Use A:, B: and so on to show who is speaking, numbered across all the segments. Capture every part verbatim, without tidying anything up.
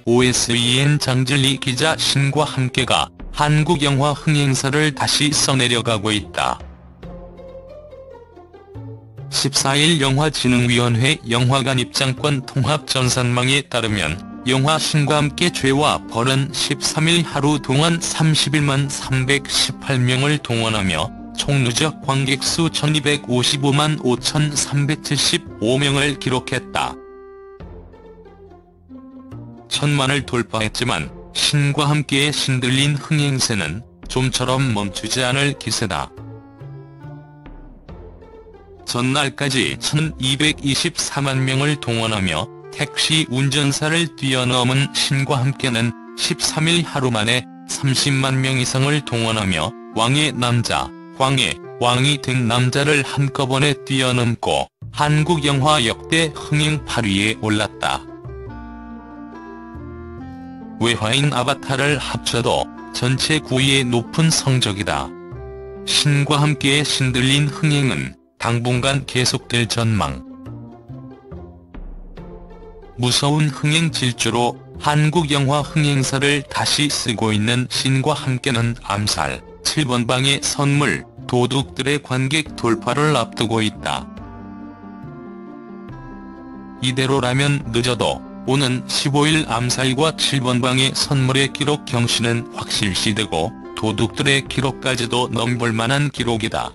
A: 오에스이엔 장진리 기자 신과 함께가 한국 영화 흥행사를 다시 써내려가고 있다. 십사일 영화진흥위원회 영화관 입장권 통합 전산망에 따르면 영화 신과 함께 죄와 벌은 십삼일 하루 동안 삼십일만 삼백십팔 명을 동원하며 총 누적 관객수 천이백오십오만 오천삼백칠십오 명을 기록했다. 천만을 돌파했지만 신과 함께에 신들린 흥행세는 좀처럼 멈추지 않을 기세다. 전날까지 천이백이십사만 명을 동원하며 택시 운전사를 뛰어넘은 신과 함께는 십삼일 하루 만에 삼십만 명 이상을 동원하며 왕의 남자, 광해, 왕이 된 남자를 한꺼번에 뛰어넘고 한국 영화 역대 흥행 팔 위에 올랐다. 외화인 아바타를 합쳐도 전체 구 위의 높은 성적이다. 신과 함께에 신들린 흥행은 당분간 계속될 전망. 무서운 흥행 질주로 한국 영화 흥행사를 다시 쓰고 있는 신과 함께는 암살, 칠 번 방의 선물, 도둑들의 관객 돌파를 앞두고 있다. 이대로라면 늦어도 오는 십오일 암살과 칠 번 방의 선물의 기록 경신은 확실시되고 도둑들의 기록까지도 넘볼 만한 기록이다.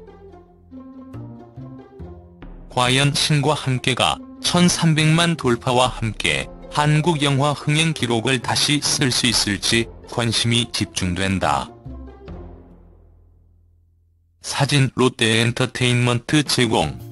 A: 과연 신과 함께가 천삼백만 돌파와 함께 한국 영화 흥행 기록을 다시 쓸 수 있을지 관심이 집중된다. 사진 롯데엔터테인먼트 제공.